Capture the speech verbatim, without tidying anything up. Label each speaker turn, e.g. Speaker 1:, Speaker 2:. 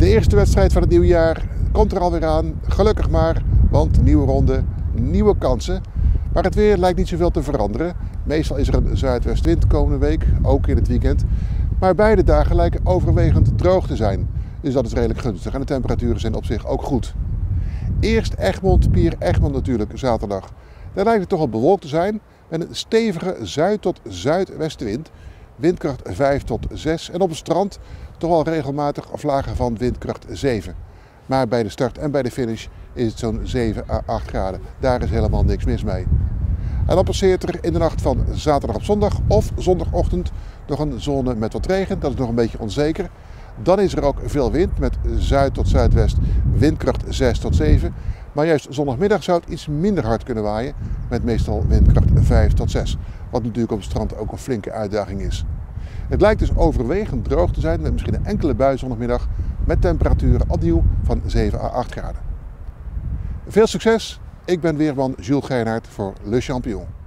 Speaker 1: De eerste wedstrijd van het nieuwe jaar komt er alweer aan. Gelukkig maar, want nieuwe ronde, nieuwe kansen. Maar het weer lijkt niet zoveel te veranderen. Meestal is er een zuidwestwind komende week, ook in het weekend. Maar beide dagen lijken overwegend droog te zijn. Dus dat is redelijk gunstig en de temperaturen zijn op zich ook goed. Eerst Egmond, Pier Egmond natuurlijk zaterdag. Daar lijkt het toch al bewolkt te zijn met een stevige zuid- tot zuidwestenwind. Windkracht vijf tot zes en op het strand toch wel regelmatig vlagen van windkracht zeven. Maar bij de start en bij de finish is het zo'n zeven à acht graden. Daar is helemaal niks mis mee. En dan passeert er in de nacht van zaterdag op zondag of zondagochtend nog een zone met wat regen. Dat is nog een beetje onzeker. Dan is er ook veel wind met zuid tot zuidwest windkracht zes tot zeven. Maar juist zondagmiddag zou het iets minder hard kunnen waaien met meestal windkracht vijf tot zes. Wat natuurlijk op het strand ook een flinke uitdaging is. Het lijkt dus overwegend droog te zijn met misschien een enkele bui zondagmiddag met temperaturen opnieuw van zeven à acht graden. Veel succes! Ik ben weerman Jules Geinhardt voor Le Champion.